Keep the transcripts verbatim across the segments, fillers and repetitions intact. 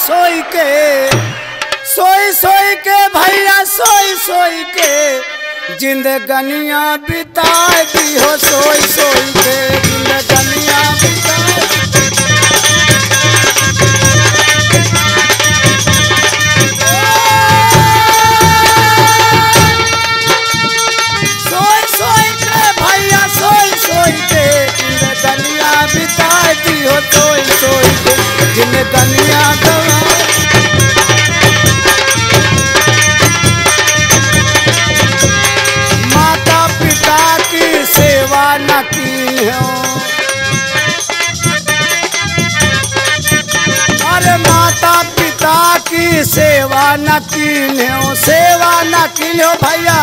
सोई के, सोई सोई के भैया सोई सोई के जिंदगनिया बिताए दी हो, सोई सोई के जिंदगनिया बिताए। सोई सोई के भैया सोई सोई के जिंदगनिया बिताए दी हो, सोई सोई के जिंदगनिया गवाए। माता पिता की सेवा न की हो, अरे माता पिता की सेवा न की हो, सेवा न की हो भैया,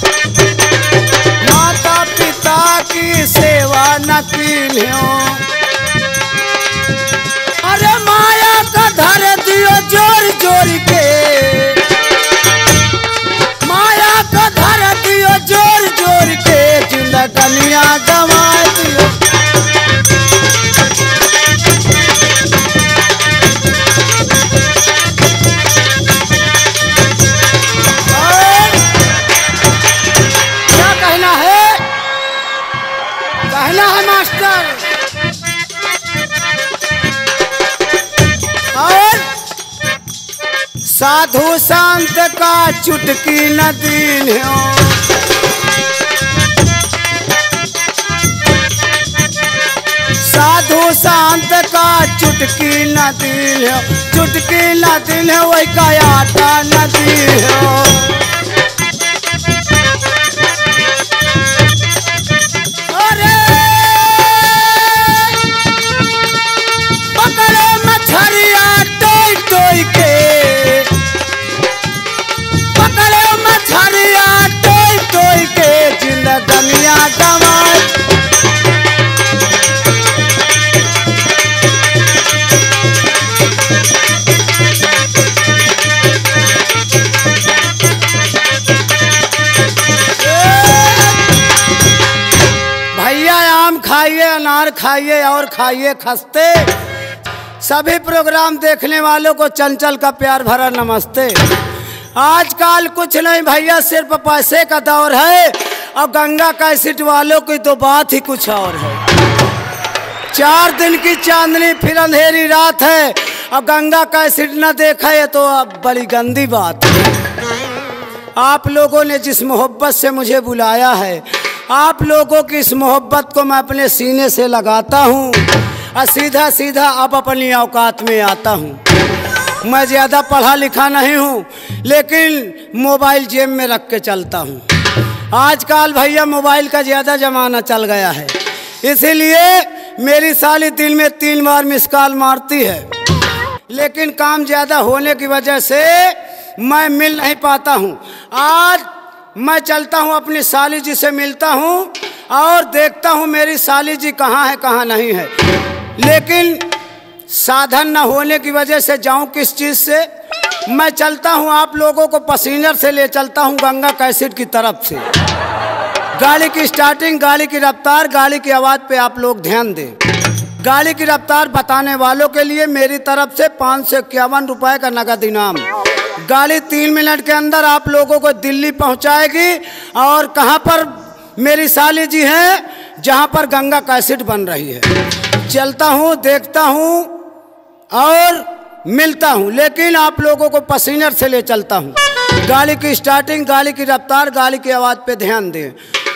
माता पिता की सेवा न की हो। अरे माया का धर दियो जोर जोर के, माया का धर दियो जोर जोर के जिंदगनिया गंवाए दियो। और क्या कहना है, कहना है मास्टर। और साधु संत का चुटकी न दीन हो, साधु संत का चुटकी न दीन हो, चुटकी न दीन हो वही का आटा न दीन हो। अरे पकड़ो मछरिया टोई टोई के, पकड़ो मछरिया टोई टोई के जिंदगनिया गंवाए। भैया आम खाइए, अनार खाइए और खाइए खस्ते। सभी प्रोग्राम देखने वालों को चंचल का प्यार भरा नमस्ते। आजकल कुछ नहीं भैया, सिर्फ पैसे का दौर है और गंगा कैसेट वालों की तो बात ही कुछ और है। चार दिन की चांदनी फिर अंधेरी रात है और गंगा कैसेट न देखा है तो अब बड़ी गंदी बात है। आप लोगों ने जिस मोहब्बत से मुझे बुलाया है, आप लोगों की इस मोहब्बत को मैं अपने सीने से लगाता हूँ और सीधा सीधा अब अपनी औकात में आता हूँ। मैं ज़्यादा पढ़ा लिखा नहीं हूँ लेकिन मोबाइल जेब में रख के चलता हूँ। आजकल भैया मोबाइल का ज़्यादा ज़माना चल गया है, इसीलिए मेरी साली दिन में तीन बार मिस कॉल मारती है, लेकिन काम ज़्यादा होने की वजह से मैं मिल नहीं पाता हूँ। आज मैं चलता हूँ अपनी साली जी से मिलता हूँ और देखता हूँ मेरी साली जी कहाँ है कहाँ नहीं है, लेकिन साधन न होने की वजह से जाऊँ किस चीज़ से। मैं चलता हूँ आप लोगों को पैसेंजर से ले चलता हूँ गंगा कैसेट की तरफ से। गाड़ी की स्टार्टिंग, गाड़ी की रफ्तार, गाड़ी की आवाज़ पे आप लोग ध्यान दें। गाड़ी की रफ्तार बताने वालों के लिए मेरी तरफ से पाँच सौ इक्यावन रुपये का नगद इनाम। गाड़ी तीन मिनट के अंदर आप लोगों को दिल्ली पहुंचाएगी। और कहां पर मेरी साली जी हैं, जहां पर गंगा कैसेट बन रही है। चलता हूं, देखता हूं और मिलता हूं, लेकिन आप लोगों को पैसेंजर से ले चलता हूं। गाड़ी की स्टार्टिंग, गाड़ी की रफ्तार, गाड़ी की आवाज़ पे ध्यान दें।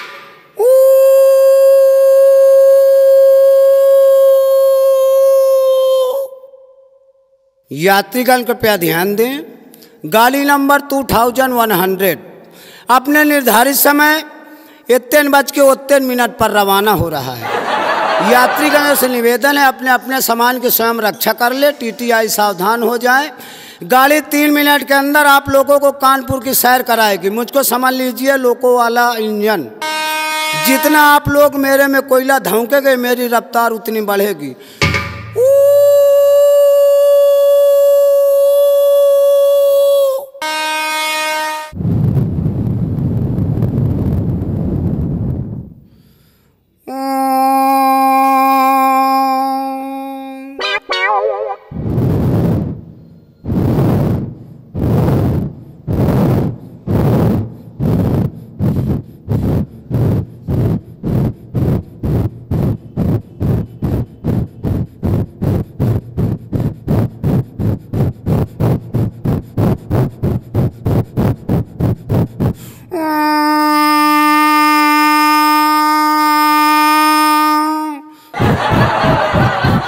यात्रीगण कृपया ध्यान दें। गाड़ी number two thousand one hundred अपने निर्धारित समय इतने बज के उतने मिनट पर रवाना हो रहा है। यात्रीगणों से निवेदन है अपने अपने सामान की स्वयं रक्षा कर ले, टीटीआई सावधान हो जाए। गाड़ी तीन मिनट के अंदर आप लोगों को कानपुर की सैर कराएगी। मुझको समझ लीजिए, लोको वाला इंजन। जितना आप लोग मेरे में कोयला धौंकेंगे मेरी रफ्तार उतनी बढ़ेगी।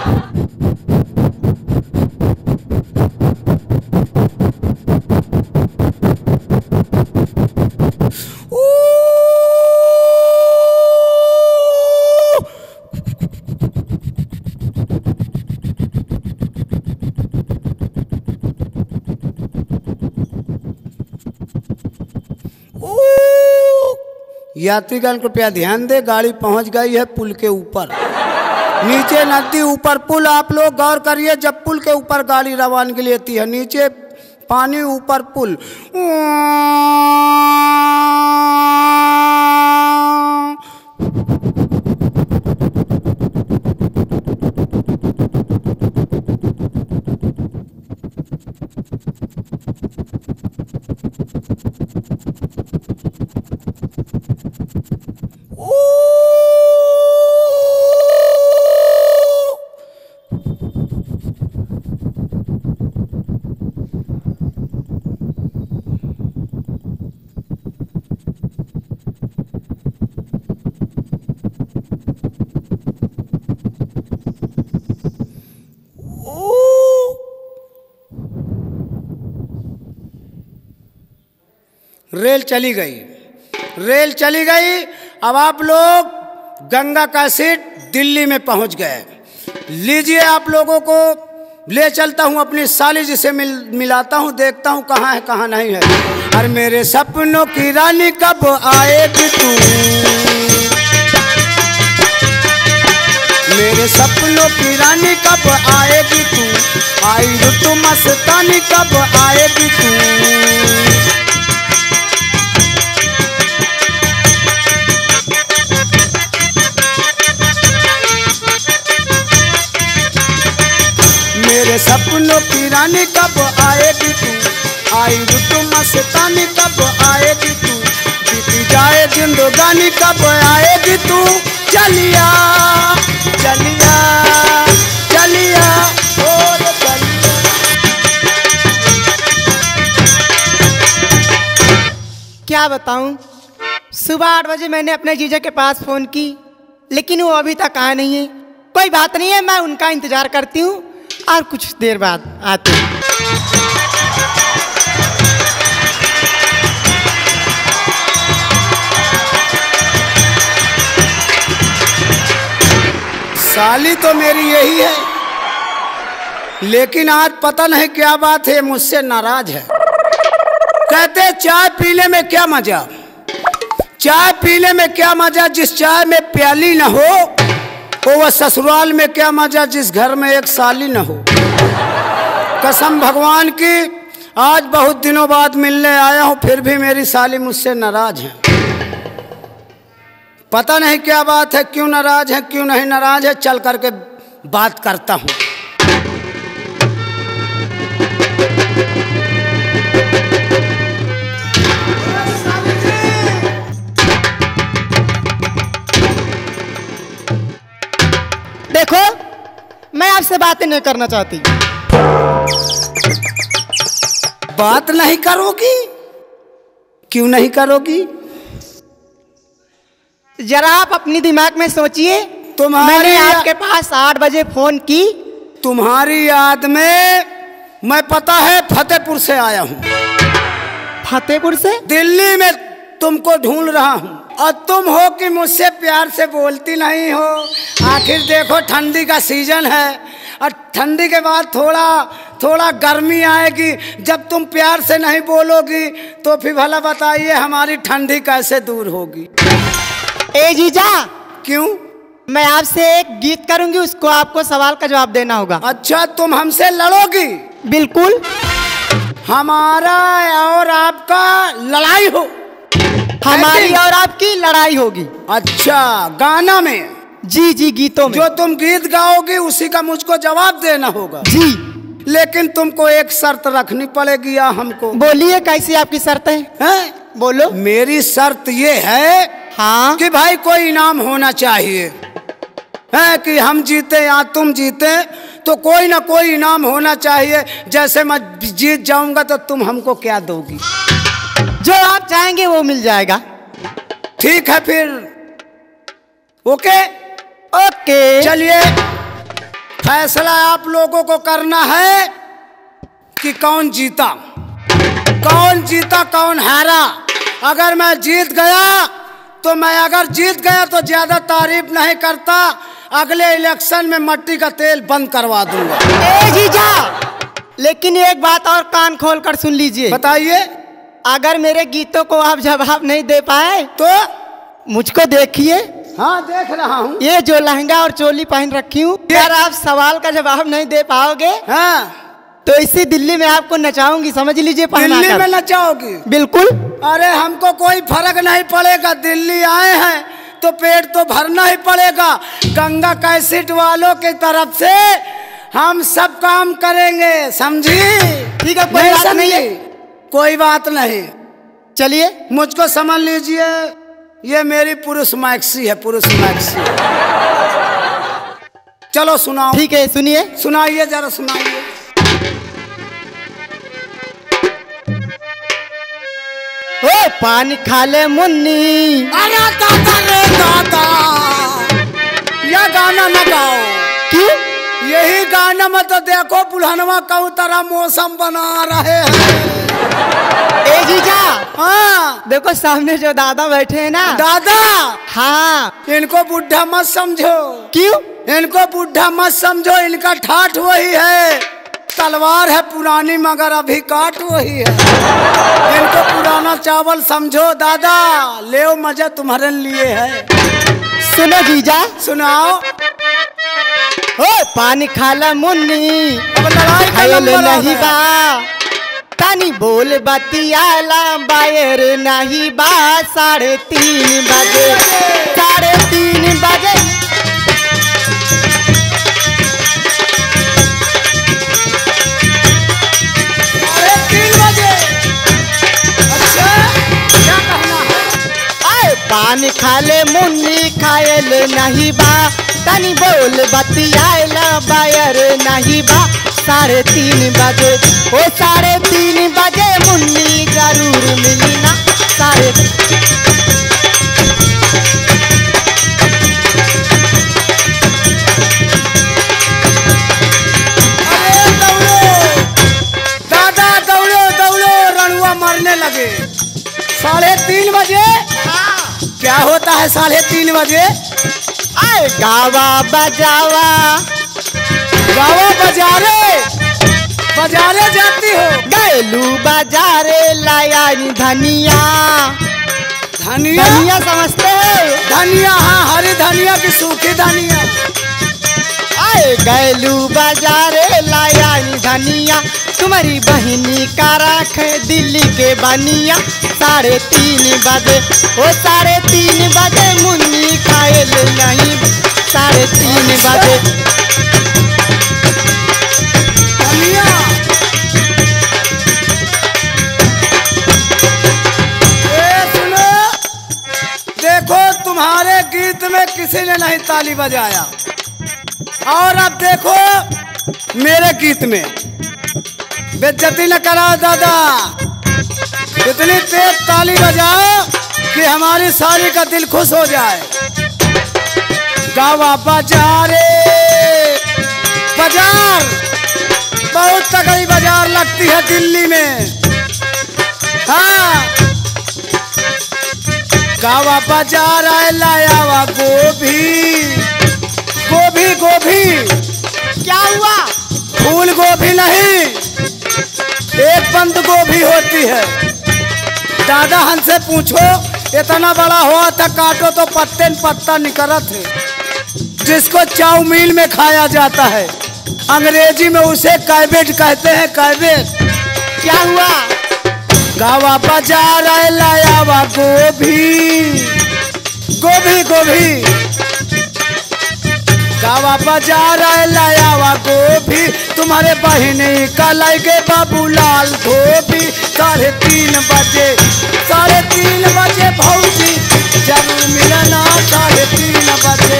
यात्रीगण कृपया ध्यान दे, गाड़ी पहुंच गई है पुल के ऊपर। नीचे नदी, ऊपर पुल। आप लोग गौर करिए, जब पुल के ऊपर गाड़ी रवानगी लेती है, नीचे पानी, ऊपर पुल। रेल चली गई, रेल चली गई। अब आप लोग गंगा का सीट दिल्ली में पहुंच गए। लीजिए, आप लोगों को ले चलता हूं अपनी साली जी से मिल मिलाता हूं, देखता हूं कहाँ है कहाँ नहीं है। अरे मेरे सपनों की रानी कब आएगी तू, मेरे सपनों की रानी कब आएगी तू, आई ऋतु मस्तानी कब आएगी तू। मेरे सपनों की रानी कब आएगी तू, आई ऋतु मस्तानी कब आएगी तू, बीती जाए जिंदगानी कब आएगी तू। चलिया चलिया चलिया और चलिया। क्या बताऊं, सुबह आठ बजे मैंने अपने जीजा के पास फोन की, लेकिन वो अभी तक आया नहीं है। कोई बात नहीं है, मैं उनका इंतजार करती हूँ और कुछ देर बाद आते हैं। साली तो मेरी यही है, लेकिन आज पता नहीं क्या बात है, मुझसे नाराज है। कहते चाय पीने में क्या मजा, चाय पीने में क्या मजा, जिस चाय में प्याली न हो, वो वह ससुराल में क्या मजा जिस घर में एक साली न हो। कसम भगवान की, आज बहुत दिनों बाद मिलने आया हूं, फिर भी मेरी साली मुझसे नाराज है। पता नहीं क्या बात है, क्यों नाराज है क्यों नहीं नाराज है, चल करके बात करता हूं। देखो, मैं आपसे बातें नहीं करना चाहती। बात नहीं करोगी? क्यों नहीं करोगी? जरा आप अपनी दिमाग में सोचिए, मैंने आपके पास आठ बजे फोन की, तुम्हारी याद में मैं पता है फतेहपुर से आया हूँ। फतेहपुर से? दिल्ली में तुमको ढूंढ रहा हूँ, और तुम हो कि मुझसे प्यार से बोलती नहीं हो। आखिर देखो, ठंडी का सीजन है, और ठंडी के बाद थोड़ा थोड़ा गर्मी आएगी। जब तुम प्यार से नहीं बोलोगी तो फिर भला बताइए हमारी ठंडी कैसे दूर होगी। ए जीजा, क्यों? मैं आपसे एक गीत करूंगी, उसको आपको सवाल का जवाब देना होगा। अच्छा, तुम हमसे लड़ोगी? बिल्कुल। हमारा और आपका लड़ाई हो? हमारी और आपकी लड़ाई होगी। अच्छा, गाना में? जी जी, गीतों में। जो तुम गीत गाओगी उसी का मुझको जवाब देना होगा। जी, लेकिन तुमको एक शर्त रखनी पड़ेगी। या हमको बोलिए, कैसी आपकी शर्त है? हैं? बोलो। मेरी शर्त ये है, हाँ, कि भाई कोई इनाम होना चाहिए, है कि हम जीते या तुम जीते तो कोई ना कोई इनाम होना चाहिए। जैसे मैं जीत जाऊंगा तो तुम हमको क्या दोगी? जो आप चाहेंगे वो मिल जाएगा। ठीक है फिर, ओके ओके। चलिए फैसला आप लोगों को करना है कि कौन जीता, कौन जीता कौन हारा। अगर मैं जीत गया तो मैं अगर जीत गया तो ज्यादा तारीफ नहीं करता, अगले इलेक्शन में मट्टी का तेल बंद करवा दूंगा। ए जीजा, लेकिन एक बात और कान खोल कर सुन लीजिए। बताइए। अगर मेरे गीतों को आप जवाब नहीं दे पाए तो मुझको देखिए। हाँ देख रहा हूँ। ये जो लहंगा और चोली पहन रखी हूँ, अगर आप सवाल का जवाब नहीं दे पाओगे हाँ तो इसी दिल्ली में आपको नचाऊंगी, समझ लीजिए। दिल्ली में नचाओगी? बिल्कुल। अरे हमको कोई फर्क नहीं पड़ेगा, दिल्ली आए हैं तो पेट तो भरना ही पड़ेगा। गंगा कैसेट वालों की तरफ से हम सब काम करेंगे, समझी? ठीक है, कोई बात नहीं है। कोई बात नहीं। चलिए, मुझको समझ लीजिए, ये मेरी पुरुष मैक्सी है, पुरुष मैक्सी। चलो सुनाओ। ठीक है, सुनिए। सुनाइए, जरा सुनाइए। ओ पानी खा ले मुन्नी। अरे दादा रे दादा, यह गाना न गाओ। क्यों? यही गाना में तो देखो बुढ़नवा कऊ तरह मौसम बना रहे हैं। ए जीजा, हाँ देखो सामने जो दादा बैठे हैं ना। दादा? हाँ। इनको बुढ़ा मत समझो। क्यों? इनको बुढ़ा मत समझो, इनका ठाठ वही है, तलवार है पुरानी मगर अभी काट वही है। इनको पुराना चावल समझो। दादा ले मजा तुम्हारे लिए है। सुनो जीजा। सुनाओ। ओ पानी खाला मुन्नी, अब लड़ाई का नंबर नहीं बा, तानी बोल बतियाला बायर नहीं बा। साढ़े तीन बजे, साढ़े तीन बजे। साढ़े तीन बजे? अच्छा, क्या कहना है? आए पानी खाले मुन्नी, खायल नहीं बा, तनी बोल बतियाला बायर नहीं बा। साढ़े तीन बजे, ओ साढ़े तीन बजे मुन्नी जरूर मिली ना। साढ़े अरे दौड़ो दादा, दौड़ो दौड़ो, रणुआ मरने लगे। साढ़े तीन बजे? क्या होता है साढ़े तीन बजे? आए गावा बजावा, गावा बाजारे, बाजारे जाती हो? गैलू बाजारे लाया धनिया। धनिया? धनिया समझते हो? धनिया, हाँ, हरी धनिया की सूखी धनिया। आए गैलू बाजारे लाया धनिया, तुम्हारी बहिनी का राख दिल्ली के बनिया। साढ़े तीन बजे, ओ साढ़े तीन बजे मुन्नी खायल नहीं। साढ़े तीन बजे धनिया। ए सुनो, देखो तुम्हारे गीत में किसी ने नहीं ताली बजाया, और अब देखो मेरे गीत में बेइज्जती न कराओ। दादा इतनी तेज ताली बजाओ कि हमारी सारी का दिल खुश हो जाए। गावा बाजारे, बाजार बहुत तगड़ी बाजार लगती है दिल्ली में। हाँ, गावा बाजार आए लाया गोभी, गोभी गोभी। क्या हुआ? फूल गोभी नहीं, एक बंद गोभी होती है। दादा हमसे पूछो, इतना बड़ा हुआ था, काटो तो पत्ते न पत्ता निकलत है, जिसको चाउमीन में खाया जाता है। अंग्रेजी में उसे कैबेज कहते हैं, कैबेज। क्या हुआ? गावा बाजार आए लाया वा गोभी, गोभी गोभी। गावा बाजार आए लाया वा गोभी, तुम्हारे बहिनी का लागे बाबूलाल धोबी। साढ़े तीन बजे, साढ़े तीन बजे भौजी जरूर मिलना। साढ़े तीन बजे।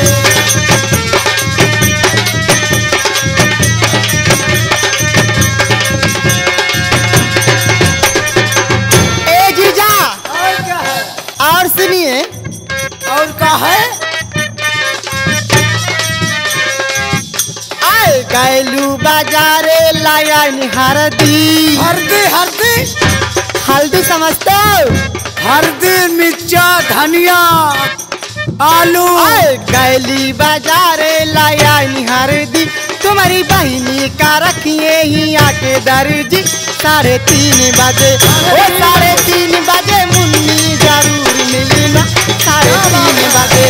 ए जीजा, और क्या है? और सुनिए। और क्या है? आए कैलू बाजारे लाया हरदी। हल्दी हल्दी हल्दी समझते हो? हल्दी मिर्चा धनिया आलू। गैली बाजारे लाया हरदी तुम्हारी बहनी का रखिए ही आके दर्जी। साढ़े तीन बजे ओ साढ़े तीन बजे मुन्नी जरूर मिलना। साढ़े तीन बजे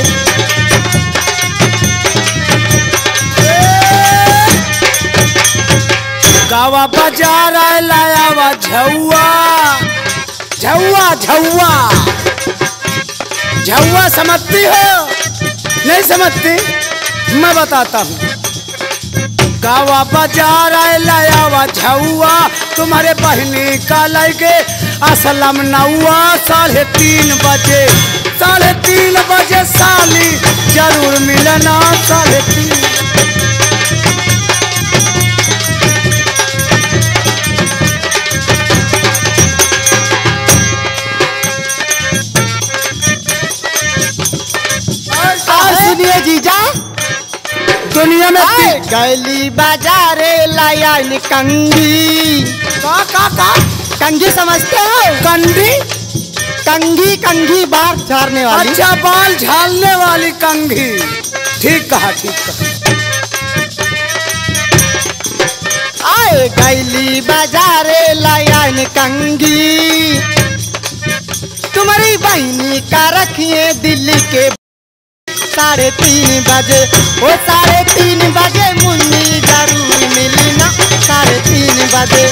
गावा बाजार आए लाया वा झौआ झौआ झौआ झौआ समझती हो? नहीं समझती? मैं बताता हूँ। गावा बाजार आए लाया वा झौआ तुम्हारे बहनी का लगे असलम नौआ। साढ़े तीन बजे साढ़े तीन बजे साली जरूर मिलना। साढ़े तीन सुनिए जीजा, दुनिया में गैली बाजारे लाया कंगी। का का का कंगी समझते हो? कंडी कंगी कंगी बाल झाड़ने वाली। अच्छा बाल झाड़ने वाली कंघी। ठीक कहा ठीक कहा। आए गैली बाजारे लाया कंगी तुम्हारी बहनी का रखिए दिल्ली के। साढ़े तीन बजे ओ साढ़े तीन बजे मुन्नी जरूर मिलना। साढ़े तीन बजे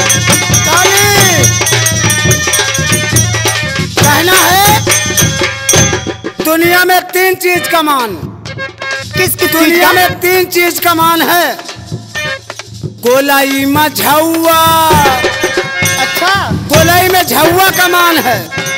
कहना है दुनिया में तीन चीज का मान। किस किस दुनिया में तीन चीज का मान है। गोलाई में झौआ। अच्छा गोलाई में झौआ का मान है।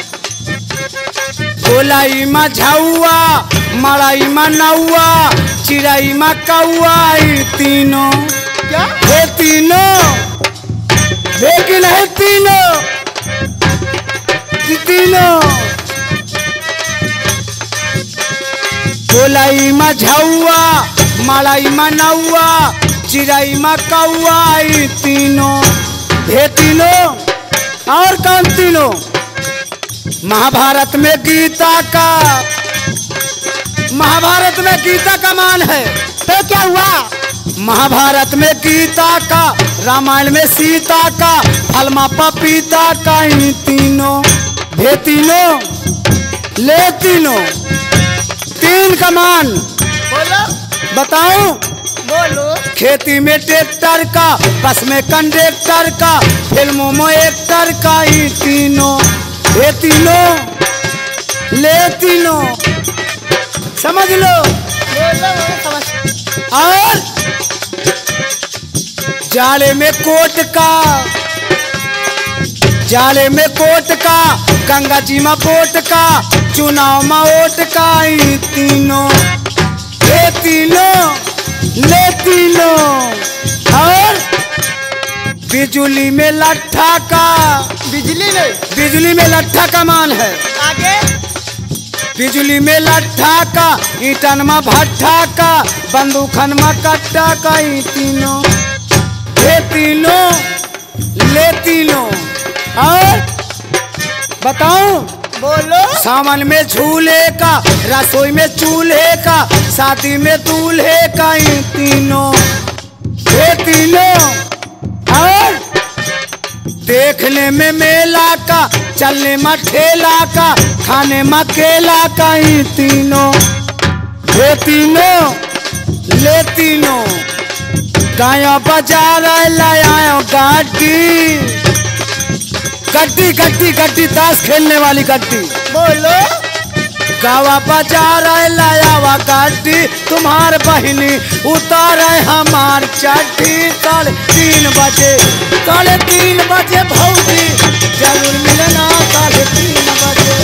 गोलाई में झौआ मड़ाई में नौआ चिड़ाई में कौआ। तीनों क्या? ये तीनों लेकिन है तीनों तीनों गोलाई में झौआ मड़ाई में नौआ चिड़ाई में कौआ। तीनों ये तीनों और कौन तीनों? महाभारत में गीता का महाभारत में गीता का मान है। तो क्या हुआ? महाभारत में गीता का रामायण में सीता का फलमा पपीता का। ही तीनों भे तीनों ले तीनों तीन का मान बोलो बताऊं? बोलो। खेती में ट्रैक्टर का बस में कंडक्टर का फिल्मों में एक्टर का। ही तीनों ये तीनों ले तीनों समझ लो। बोलो समझ। और जाले में कोट का जाले में कोट का गंगा जी में बोट का चुनाव में वोट का। ही तीनों ये तीनों ले तीनों। और बिजली में लट्ठा का बिजली में बिजली में लट्ठा का मान है। आगे बिजली में लट्ठा का ईटन में भट्ठा का बंदूखन में कट्टा का। ही तीनों ये तीनों ले तीनों। और बताऊं? बोलो। सावन में झूले का रसोई में चूल्हे का शादी में दूल्हे का। ही तीनों ये तीनों। और देखने में मेला का चलने में ठेला का खाने में केला का। ही तीनों ये तीनों ले तीनों। गाया बाजार लाया गाड़ी गड्डी गड्डी गड्डी ताश खेलने वाली गड्डी। बोलो। गावा बाजार लाया वा गाड़ी तुम्हार बहनी उतारे हमार चड्डी। साढ़े तीन बजे साढ़े तीन बजे भौजी जरूर मिलना। साढ़े तीन बजे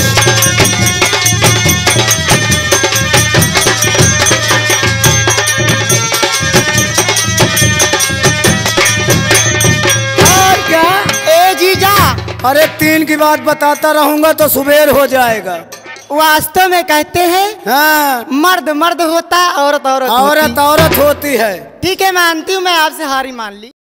और क्या? ए जीजा अरे तीन की बात बताता रहूंगा तो सुबेर हो जाएगा। वास्तव में कहते हैं हाँ, मर्द मर्द होता है, औरत औरत औरत औरत होती है। ठीक है, मानती हूँ, मैं आपसे हारी मान ली।